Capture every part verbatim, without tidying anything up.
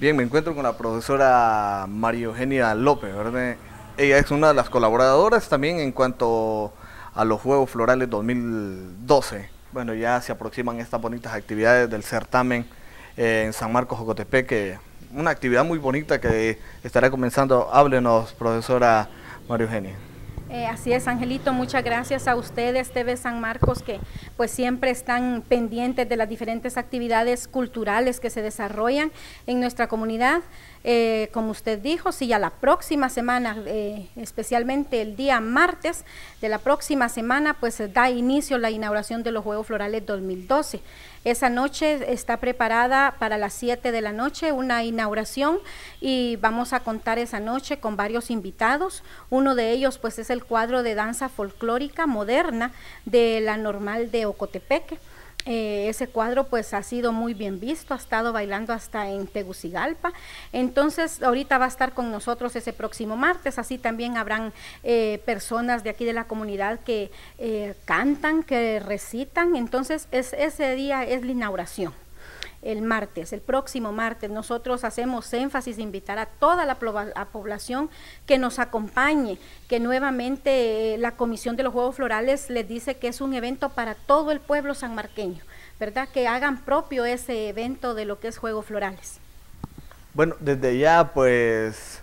Bien, me encuentro con la profesora María Eugenia López, ¿verdad? Ella es una de las colaboradoras también en cuanto a los Juegos Florales dos mil doce. Bueno, ya se aproximan estas bonitas actividades del certamen eh, en San Marcos, Ocotepeque. Una actividad muy bonita que estará comenzando. Háblenos, profesora María Eugenia. Eh, así es, Angelito, muchas gracias a ustedes, T V San Marcos, que pues siempre están pendientes de las diferentes actividades culturales que se desarrollan en nuestra comunidad. Eh, como usted dijo, sí, ya la próxima semana, eh, especialmente el día martes de la próxima semana, pues da inicio la inauguración de los Juegos Florales dos mil doce. Esa noche está preparada para las siete de la noche una inauguración y vamos a contar esa noche con varios invitados. Uno de ellos pues es el cuadro de danza folclórica moderna de la Normal de Ocotepeque. Eh, ese cuadro pues ha sido muy bien visto, ha estado bailando hasta en Tegucigalpa. Entonces ahorita va a estar con nosotros ese próximo martes. Así también habrán eh, personas de aquí de la comunidad que eh, cantan, que recitan. Entonces es, ese día es la inauguración. El martes, el próximo martes, nosotros hacemos énfasis de invitar a toda la, la población que nos acompañe, que nuevamente eh, la Comisión de los Juegos Florales les dice que es un evento para todo el pueblo sanmarqueño, ¿verdad? Que hagan propio ese evento de lo que es Juegos Florales. Bueno, desde ya pues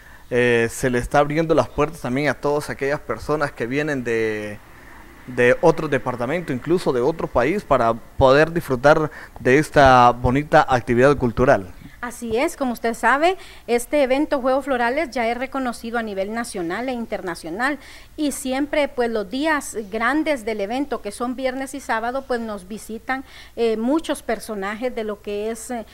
eh, se le está abriendo las puertas también a todas aquellas personas que vienen de... de otro departamento, incluso de otro país, para poder disfrutar de esta bonita actividad cultural. Así es, como usted sabe, este evento Juegos Florales ya es reconocido a nivel nacional e internacional y siempre pues los días grandes del evento, que son viernes y sábado, pues nos visitan eh, muchos personajes de lo que es, eh,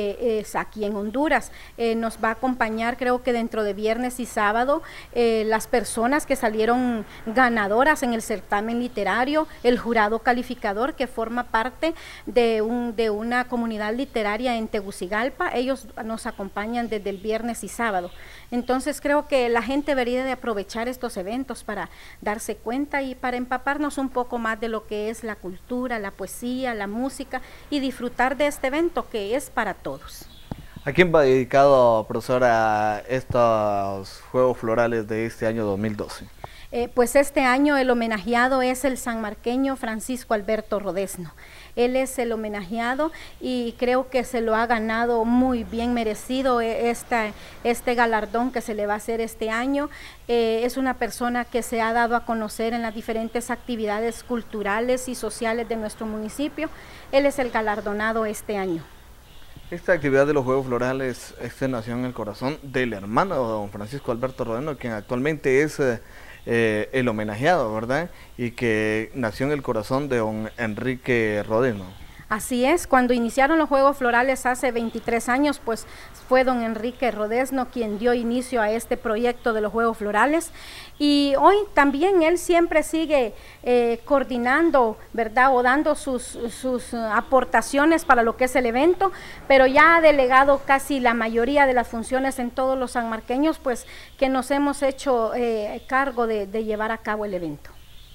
es aquí en Honduras. Eh, nos va a acompañar, creo que dentro de viernes y sábado, eh, las personas que salieron ganadoras en el certamen literario, el jurado calificador que forma parte de, un, de una comunidad literaria en Tegucigalpa. Ellos nos acompañan desde el viernes y sábado. Entonces creo que la gente debería de aprovechar estos eventos para darse cuenta y para empaparnos un poco más de lo que es la cultura, la poesía, la música y disfrutar de este evento que es para todos. ¿A quién va dedicado, profesora, estos Juegos Florales de este año dos mil doce? Eh, pues este año el homenajeado es el sanmarqueño Francisco Alberto Rodezno. Él es el homenajeado y creo que se lo ha ganado muy bien merecido esta, este galardón que se le va a hacer este año. Eh, es una persona que se ha dado a conocer en las diferentes actividades culturales y sociales de nuestro municipio. Él es el galardonado este año. Esta actividad de los Juegos Florales este nació en el corazón del hermano de don Francisco Alberto Rodezno, quien actualmente es eh, eh, el homenajeado, ¿verdad? Y que nació en el corazón de don Enrique Rodezno. Así es, cuando iniciaron los Juegos Florales hace veintitrés años, pues fue don Enrique Rodezno quien dio inicio a este proyecto de los Juegos Florales y hoy también él siempre sigue eh, coordinando, ¿verdad? O dando sus, sus aportaciones para lo que es el evento, pero ya ha delegado casi la mayoría de las funciones en todos los sanmarqueños, pues que nos hemos hecho eh, cargo de, de llevar a cabo el evento.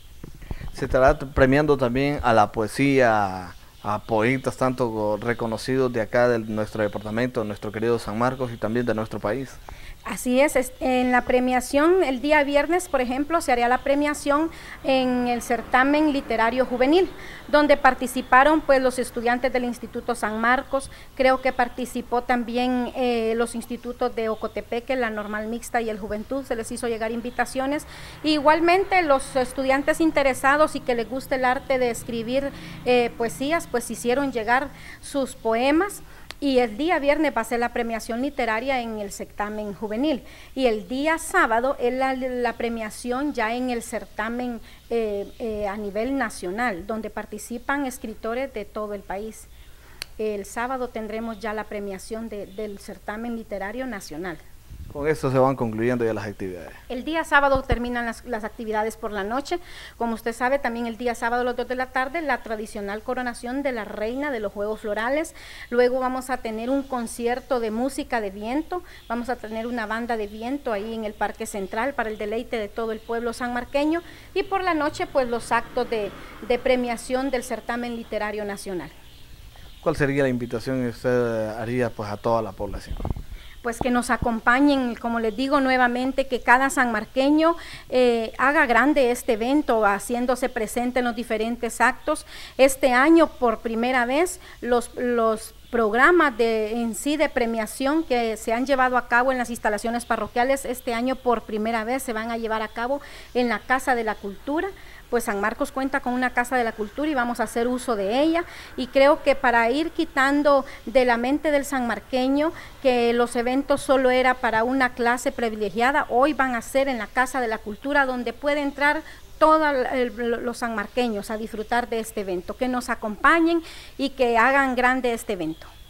Se estará premiando también a la poesía, a poetas tanto reconocidos de acá de nuestro departamento, de nuestro querido San Marcos y también de nuestro país. Así es, en la premiación, el día viernes, por ejemplo, se haría la premiación en el certamen literario juvenil, donde participaron pues los estudiantes del Instituto San Marcos, creo que participó también eh, los institutos de Ocotepeque, la Normal Mixta y el Juventud, se les hizo llegar invitaciones. E igualmente los estudiantes interesados y que les guste el arte de escribir eh, poesías, pues hicieron llegar sus poemas. Y el día viernes va a ser la premiación literaria en el certamen juvenil y el día sábado es la, la premiación ya en el certamen eh, eh, a nivel nacional, donde participan escritores de todo el país. El sábado tendremos ya la premiación de, del certamen literario nacional. Con esto se van concluyendo ya las actividades. El día sábado terminan las, las actividades por la noche. Como usted sabe, también el día sábado a las dos de la tarde, la tradicional coronación de la reina de los Juegos Florales. Luego vamos a tener un concierto de música de viento. Vamos a tener una banda de viento ahí en el Parque Central para el deleite de todo el pueblo sanmarqueño. Y por la noche, pues los actos de, de premiación del certamen literario nacional. ¿cuál sería la invitación que usted haría pues a toda la población? Pues que nos acompañen, como les digo nuevamente, que cada sanmarqueño eh, haga grande este evento, haciéndose presente en los diferentes actos. Este año, por primera vez, los, los programas de, en sí de premiación que se han llevado a cabo en las instalaciones parroquiales, este año por primera vez se van a llevar a cabo en la Casa de la Cultura. Pues San Marcos cuenta con una Casa de la Cultura y vamos a hacer uso de ella, y creo que para ir quitando de la mente del sanmarqueño que los eventos solo era para una clase privilegiada, hoy van a ser en la Casa de la Cultura, donde puede entrar todos los sanmarqueños a disfrutar de este evento. Que nos acompañen y que hagan grande este evento.